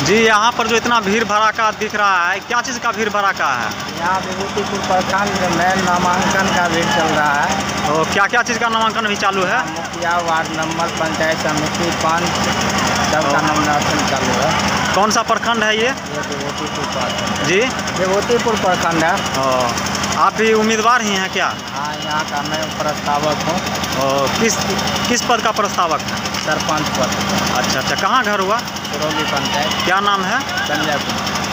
जी, यहाँ पर जो इतना भीड़ भड़ाका दिख रहा है, क्या चीज़ का भीड़ भड़ाका है? यहाँ विभूतिपुर प्रखंड में नामांकन का भीड़ चल रहा है। तो क्या क्या चीज़ का नामांकन भी चालू है? मुखिया, वार्ड नंबर, पंचायत समिति, पंच, सबका नॉमिनेशन चालू है। कौन सा प्रखंड है ये? विभूतिपुर प्रखंड। जी, विभूतिपुर प्रखंड है। आप भी उम्मीदवार ही हैं क्या? हाँ, यहाँ का मैं प्रस्तावक हूँ। किस पद का प्रस्तावक है? सरपंच पद। अच्छा, कहाँ घर हुआ? सिरौली पंचायत। क्या नाम है? संजय कुमार।